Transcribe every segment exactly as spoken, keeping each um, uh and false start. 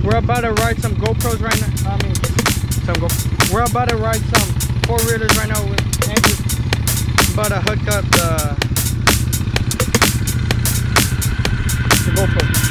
We're about to ride some GoPros right now. I mean, some Go. We're about to ride some four-wheelers right now with Andrew. About to hook up the, the GoPro.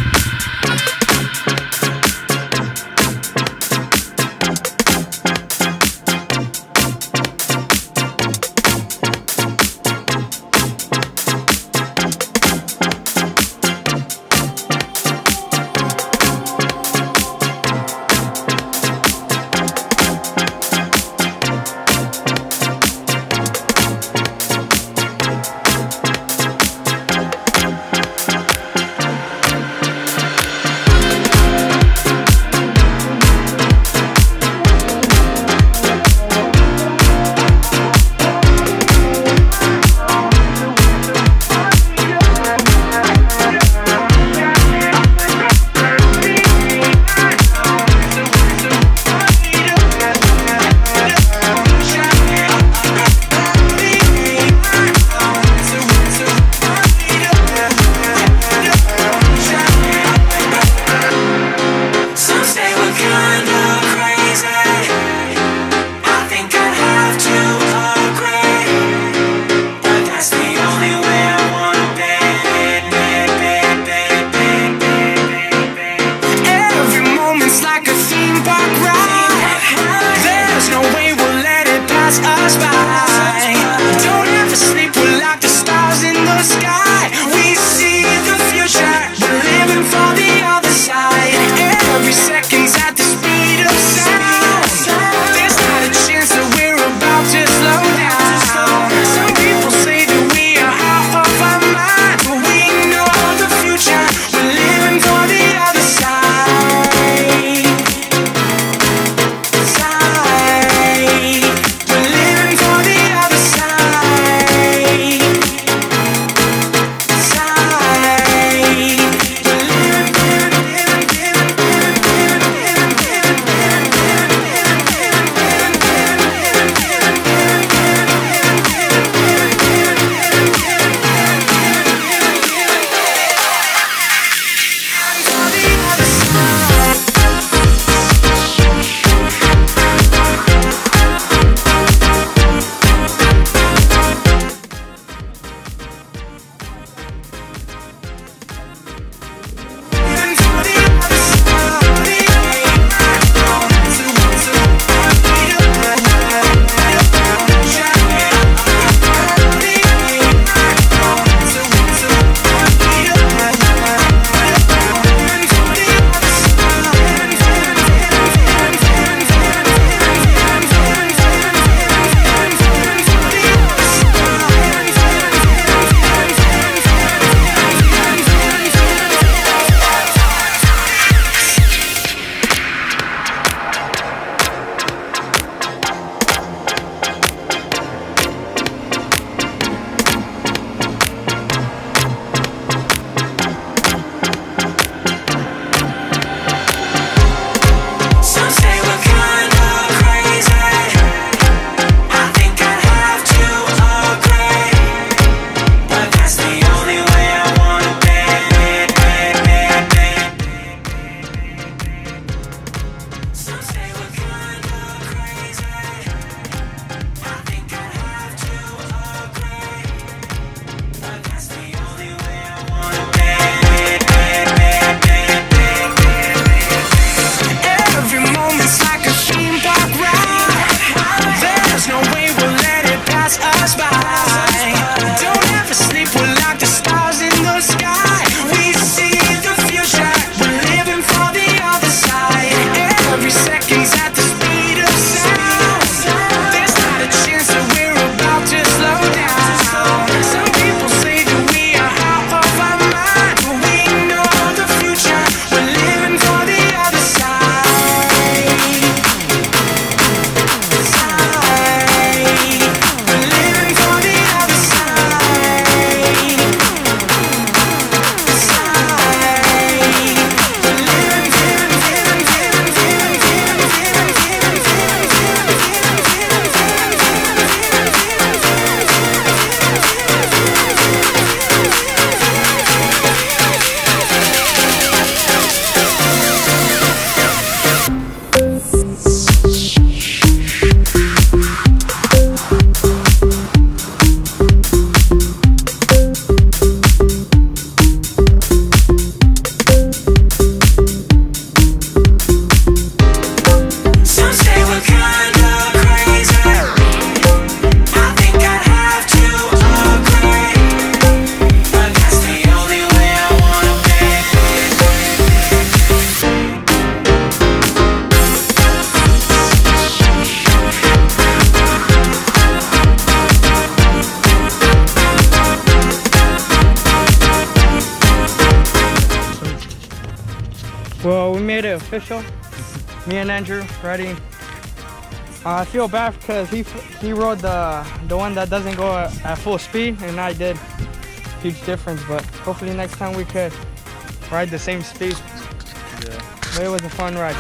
Well, we made it official. Me and Andrew ready. Uh, I feel bad because he he rode the the one that doesn't go at, at full speed, and I did. Huge difference, but hopefully next time we could ride the same speed. Yeah. But it was a fun ride.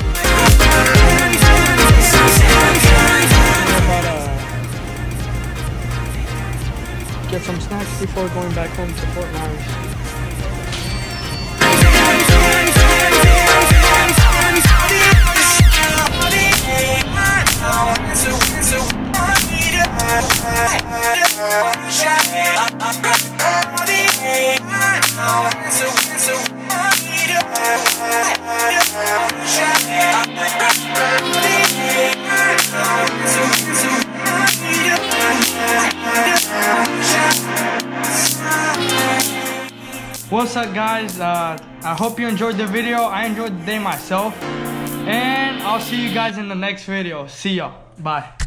We're about to get some snacks before going back home to Fort Myers. What's up, guys? Uh, I hope you enjoyed the video. I enjoyed the day myself, and I'll see you guys in the next video. See y'all. Bye.